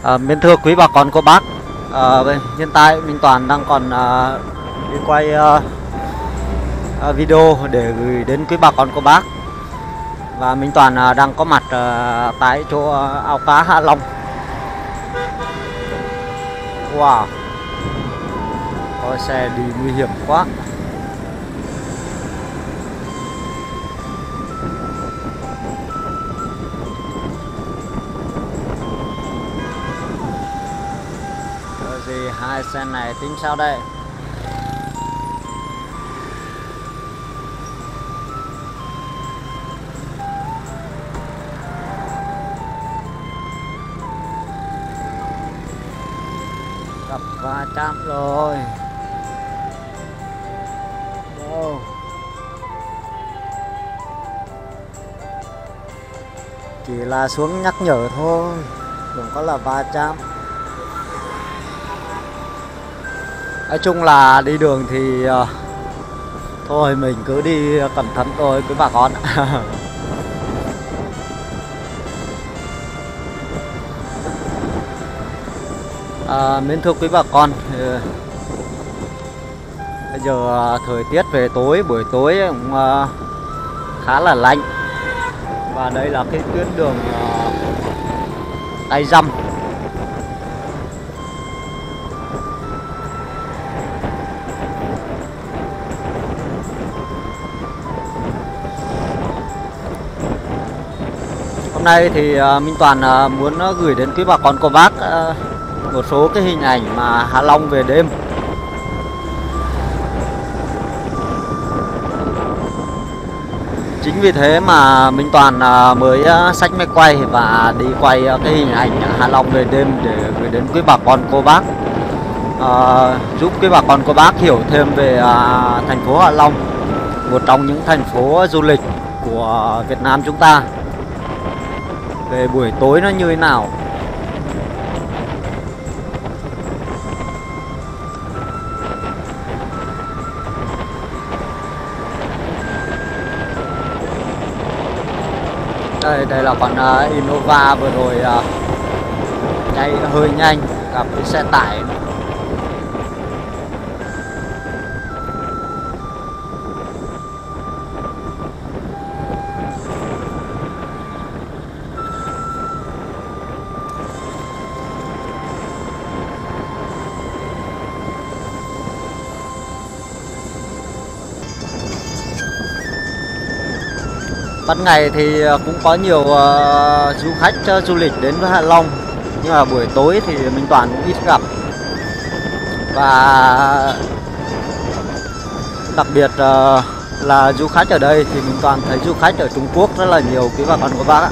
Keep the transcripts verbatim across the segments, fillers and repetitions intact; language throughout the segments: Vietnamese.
À, mến thưa quý bà con cô bác, à, hiện tại Minh Toàn đang còn à, đi quay à, à, video để gửi đến quý bà con cô bác. Và Minh Toàn à, đang có mặt à, tại chỗ à, ao cá Hạ Long. Wow, có xe đi nguy hiểm quá. Rồi gì hai xe này tính sao đây? Gặp va chạm rồi. Wow. Chỉ là xuống nhắc nhở thôi, đừng có là va chạm. Nói chung là đi đường thì uh, thôi mình cứ đi cẩn thận thôi quý bà con. À, mến thưa quý bà con, bây giờ thời tiết về tối, buổi tối cũng uh, khá là lạnh. Và đây là cái tuyến đường uh, Tay Răm. Hôm nay thì uh, Minh Toàn uh, muốn uh, gửi đến quý bà con cô bác uh, một số cái hình ảnh mà Hạ Long về đêm. Chính vì thế mà Minh Toàn mới xách máy quay và đi quay cái hình ảnh Hạ Long về đêm để gửi đến quý bà con cô bác, à, giúp quý bà con cô bác hiểu thêm về à, thành phố Hạ Long, một trong những thành phố du lịch của Việt Nam chúng ta. Về buổi tối nó như thế nào. Đây, đây là con uh, Innova vừa rồi uh, chạy hơi nhanh, gặp cái xe tải. Ban ngày thì cũng có nhiều uh, du khách uh, du lịch đến với Hạ Long, nhưng mà buổi tối thì Minh Toàn cũng ít gặp. Và đặc biệt uh, là du khách ở đây thì Minh Toàn thấy du khách ở Trung Quốc rất là nhiều quý bà con cô bác ạ.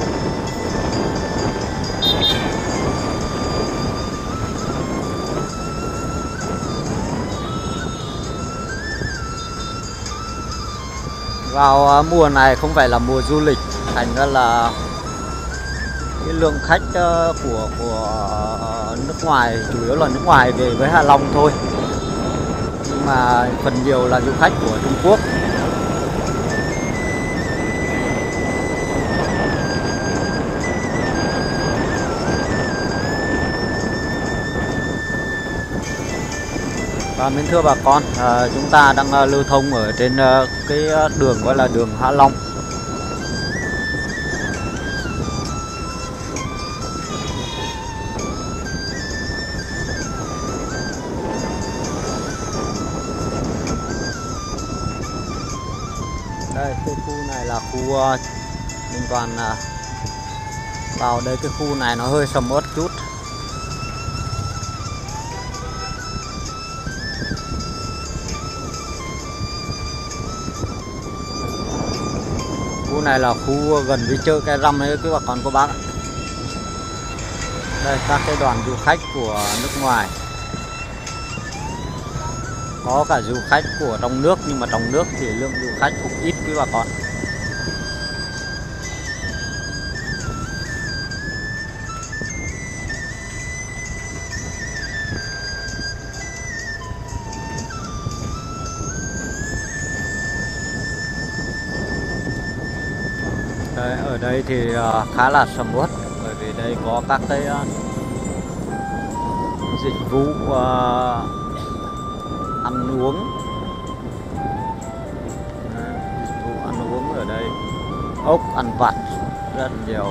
Vào mùa này không phải là mùa du lịch, thành ra là cái lượng khách của của nước ngoài, chủ yếu là nước ngoài về với Hạ Long thôi, nhưng mà phần nhiều là du khách của Trung Quốc. Và mến thưa bà con, à, chúng ta đang uh, lưu thông ở trên uh, cái đường gọi là đường Hạ Long. Đây, cái khu này là khu uh, Minh Toàn uh, vào đây, cái khu này nó hơi sầm uất chút. Khu này là khu gần với chợ Cái Răm ấy quý bà con cô bác. Đây các cái đoàn du khách của nước ngoài, có cả du khách của trong nước, nhưng mà trong nước thì lượng du khách cũng ít quý bà con. Đây, ở đây thì uh, khá là sầm uất, bởi vì đây có các cái uh, dịch vụ uh, ăn uống. Đấy, dịch vụ ăn uống ở đây, ốc ăn vặt rất nhiều.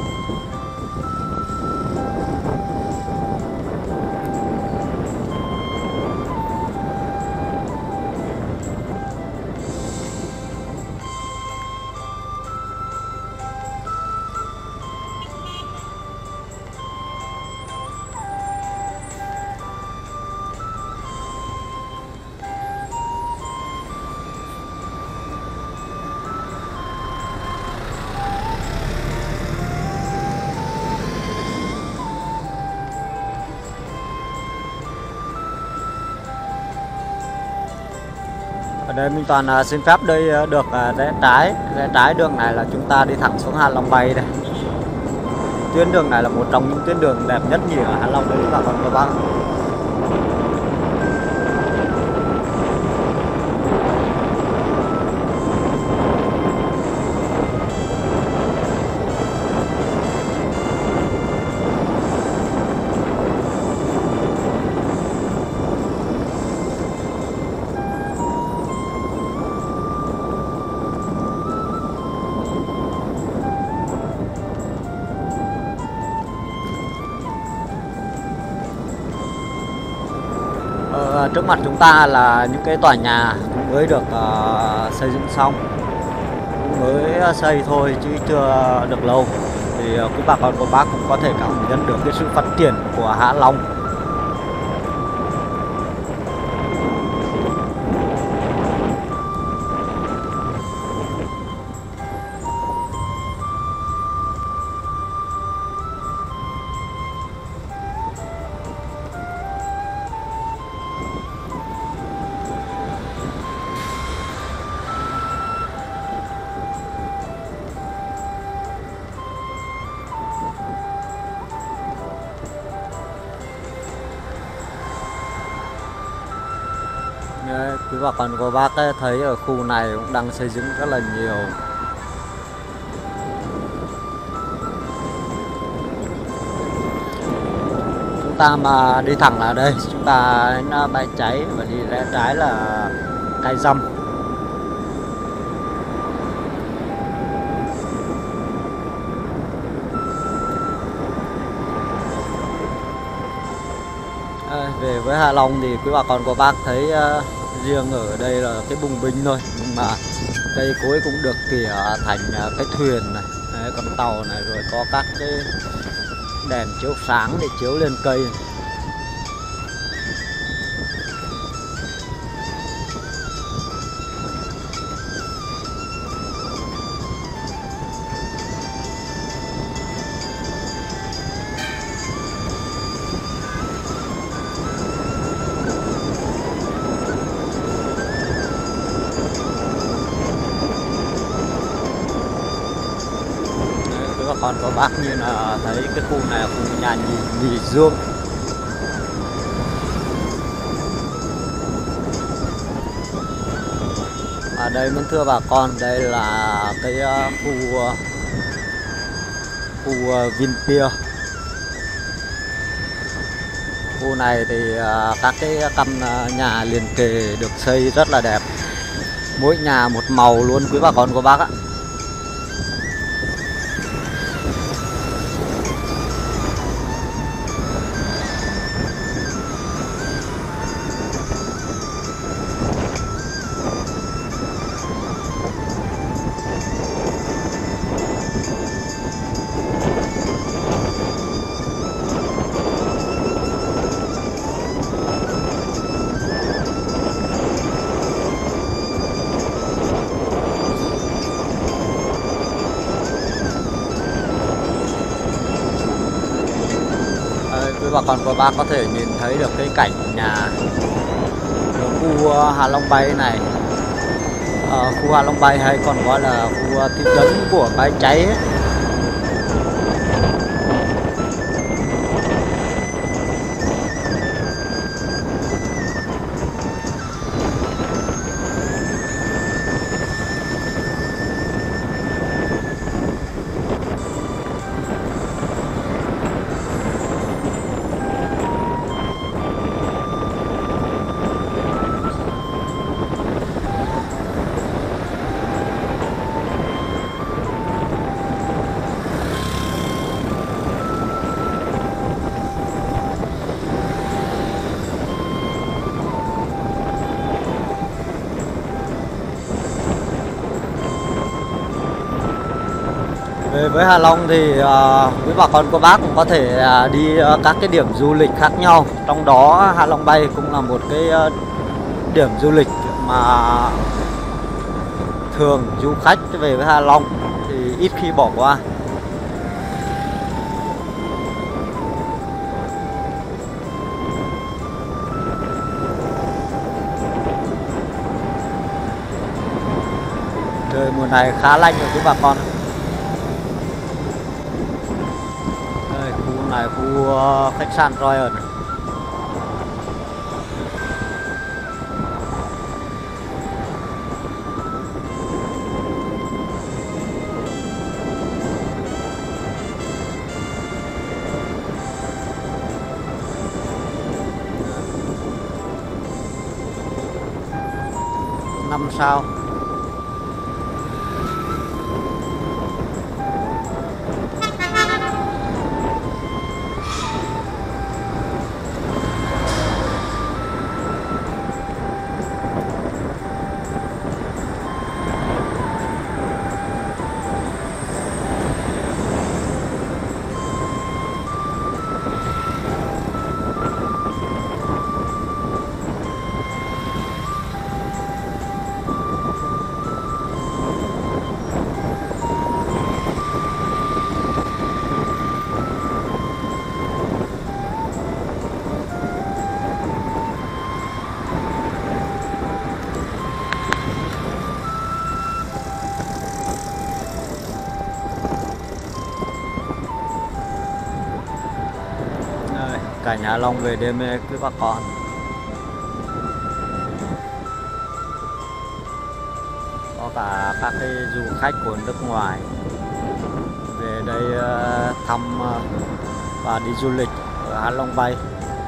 Ở đây Minh Toàn uh, xin phép đây uh, được uh, rẽ trái, rẽ trái đường này là chúng ta đi thẳng xuống Hạ Long Bay đây. Tuyến đường này là một trong những tuyến đường đẹp nhất nhì ở Hạ Long đấy các bạn các bác. Ờ, trước mặt chúng ta là những cái tòa nhà mới được uh, xây dựng xong, mới xây thôi chứ chưa được lâu, thì uh, quý bà con cô bác cũng có thể cảm nhận được cái sự phát triển của Hạ Long. Đấy, quý bà con cô bác ấy, thấy ở khu này cũng đang xây dựng rất là nhiều. Chúng ta mà đi thẳng là đây, chúng ta đến bãi cháy và đi rẽ trái là Cái Răm. À, về với Hạ Long thì quý bà con cô bác thấy uh, riêng ở đây là cái bùng binh thôi, nhưng mà cây cối cũng được tỉa thành uh, cái thuyền này. Đấy, con tàu này, rồi có các cái đèn chiếu sáng để chiếu lên cây này. Còn có bác như là thấy cái khu này là khu nhà nghỉ, nghỉ dưỡng. Ở đây muốn thưa bà con, đây là cái uh, khu uh, khu uh, Vinpearl. Khu này thì uh, các cái căn uh, nhà liền kề được xây rất là đẹp, mỗi nhà một màu luôn quý bà con cô bác ạ. Bà con cô bác có thể nhìn thấy được cái cảnh nhà ở khu Hạ Long Bay này. Ở khu Hạ Long Bay hay còn gọi là khu thị trấn của Bãi Cháy ấy. Với Hạ Long thì uh, quý bà con cô bác cũng có thể uh, đi uh, các cái điểm du lịch khác nhau. Trong đó Hạ Long Bay cũng là một cái uh, điểm du lịch mà thường du khách về với Hạ Long thì ít khi bỏ qua. Trời mùa này khá lạnh rồi quý bà con. Đây, khu này khu uh, khách sạn Royal. Năm sao. Cả nhà Long về đêm với bà con. Có cả các cái du khách của nước ngoài về đây thăm và đi du lịch ở Hạ Long Bay.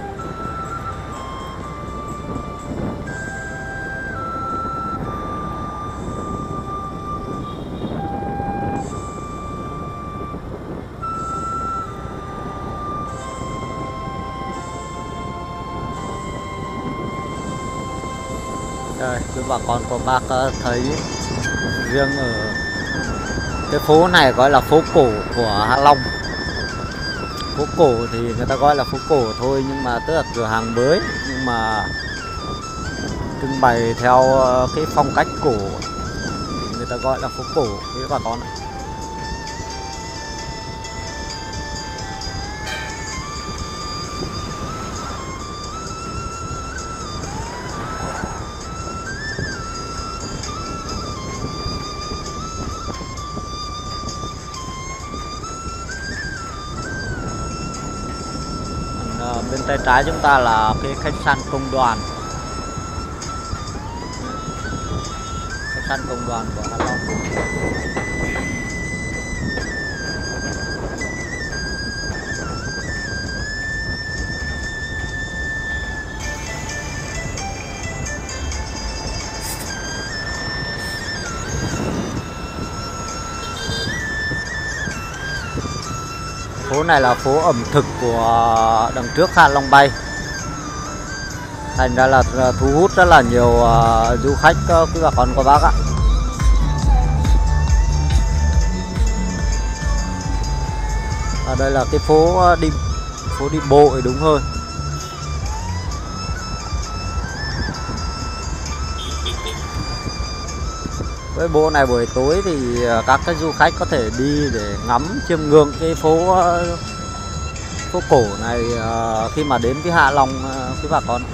Đây, quý bà con cô bác thấy riêng ở cái phố này gọi là phố cổ của Hạ Long. Phố cổ thì người ta gọi là phố cổ thôi, nhưng mà tức là cửa hàng mới nhưng mà trưng bày theo cái phong cách cổ thì người ta gọi là phố cổ quý bà con ạ. Bên tay trái chúng ta là cái khách sạn Công đoàn. Khách sạn Công đoàn của Hạ Long. Phố này là phố ẩm thực của đằng trước Hạ Long Bay, thành ra là thu hút rất là nhiều uh, du khách uh, quý bà con cô bác ạ. Ở đây là cái phố đi phố đi bộ thì đúng hơn. Với bộ này buổi tối thì các cái du khách có thể đi để ngắm chiêm ngưỡng cái phố phố cổ này khi mà đến với Hạ Long quý bà con.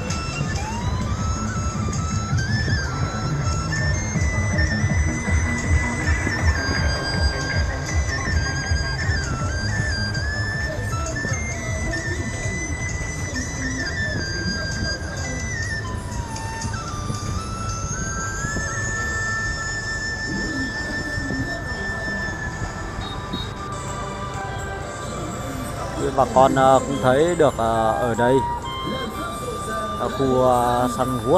Bà con cũng thấy được ở đây ở khu Sunwood,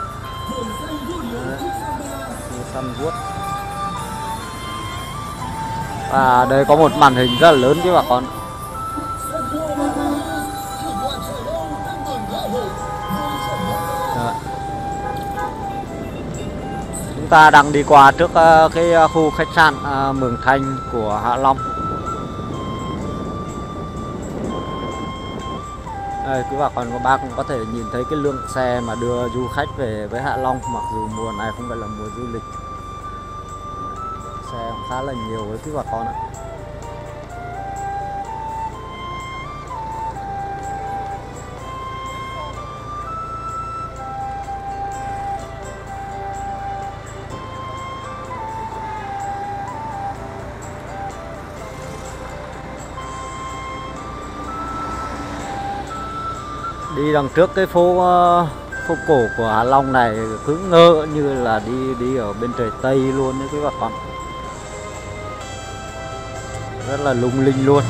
Sunwood. Và đây có một màn hình rất là lớn với bà con. Đấy. Chúng ta đang đi qua trước cái khu khách sạn Mường Thanh của Hạ Long. Đây, quý bà con cô bác cũng có thể nhìn thấy cái lượng xe mà đưa du khách về với Hạ Long, mặc dù mùa này không phải là mùa du lịch. Xe cũng khá là nhiều với quý bà con ạ. Đi đằng trước cái phố phố cổ của Hạ Long này cứ ngỡ như là đi đi ở bên trời Tây luôn đấy quý bà con, rất là lung linh luôn.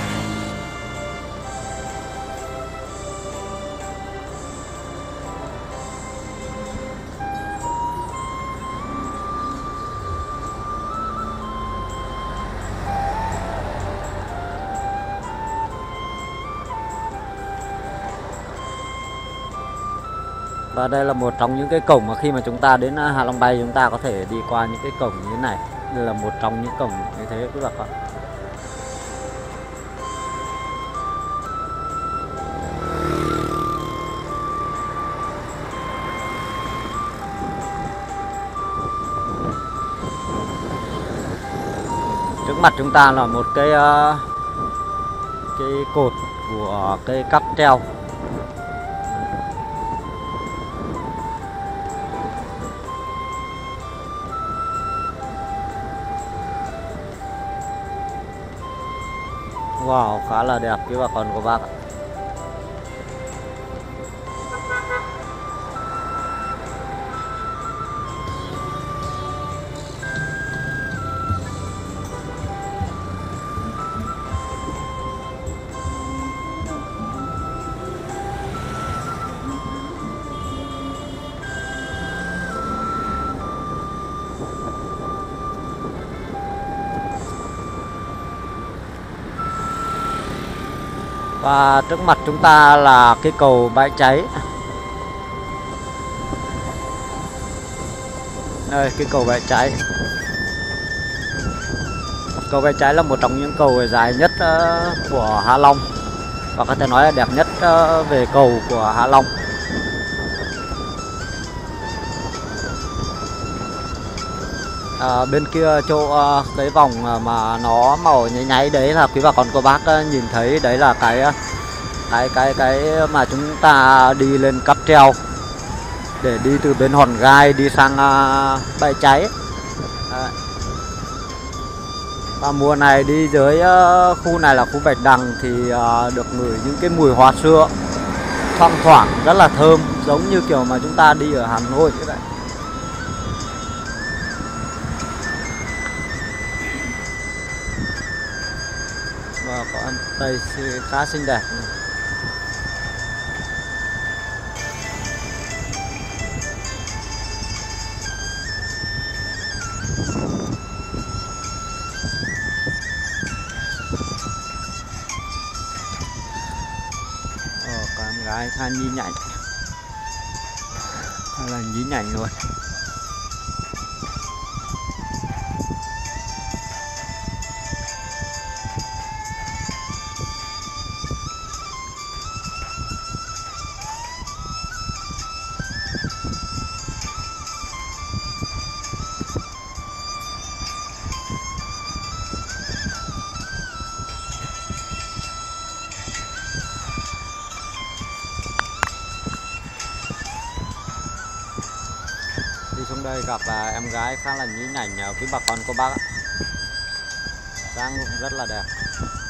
Và đây là một trong những cái cổng mà khi mà chúng ta đến Hạ Long Bay chúng ta có thể đi qua những cái cổng như thế này. Đây là một trong những cổng như thế quý bà con. Trước mặt chúng ta là một cái cái cột của cây cáp treo. Wow, khá là đẹp quý bà con của bác ạ. Và trước mặt chúng ta là cái cầu Bãi Cháy. Đây, cái cầu Bãi Cháy. Cầu Bãi Cháy là một trong những cầu dài nhất của Hạ Long, và có thể nói là đẹp nhất về cầu của Hạ Long. À, bên kia chỗ cái vòng mà nó màu nháy nháy đấy là quý bà con cô bác nhìn thấy, đấy là cái cái cái cái mà chúng ta đi lên cáp treo để đi từ bên Hòn Gai đi sang uh, Bãi Cháy. Đấy. Và mùa này đi dưới uh, khu này là khu Bạch Đằng thì uh, được ngửi những cái mùi hoa sữa thoang thoảng rất là thơm, giống như kiểu mà chúng ta đi ở Hà Nội như vậy. Và có ăn tây khá xinh đẹp. Ờ, có em gái khá nhí nhảnh, hay là nhí nhảnh luôn. Đi xuống đây gặp là em gái khá là nhí nhảnh quý bà con cô bác ạ, dáng cũng rất là đẹp.